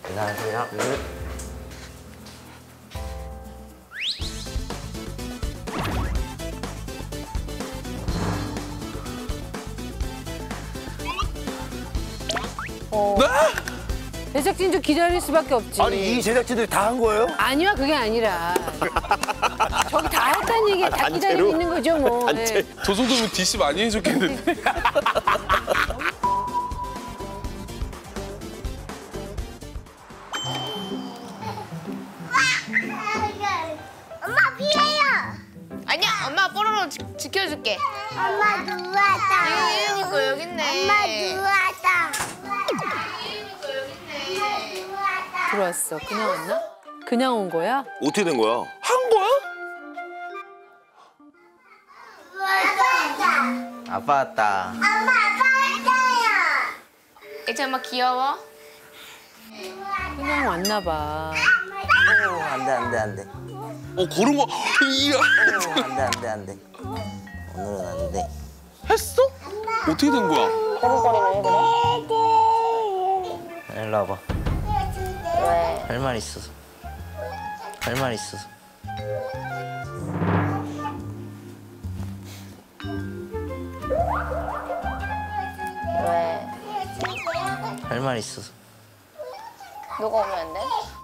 안녕하세요. 제작진도 기다릴 수밖에 없지. 아니 이 제작진들이 다 한 거예요? 아니요, 그게 아니라. 저기 다 했다는 얘기 다 기다리고 있는 거죠, 뭐. 네. 저 정도면 DC 많이 해줬겠는데. 엄마 피해요. 아니야, 엄마 뽀로로 지켜줄게. 엄마 누웠다. 예은이 거 여기 있네. 엄마 누웠다. 들어왔어. 그냥 왔나? 그냥 온 거야? 어떻게 된 거야? 한 거야? 아빠 왔다. 엄마 아빠였어요. 애지 엄마 귀여워? 그냥 왔나 봐. 안 돼. 그런 거. 이야. 안 돼. 오늘은 안 돼. 했어? 어떻게 된 거야? 일로 와봐. 왜? 할 말 있어서. 왜? 할 말 있어서. 너가 오면 안 돼?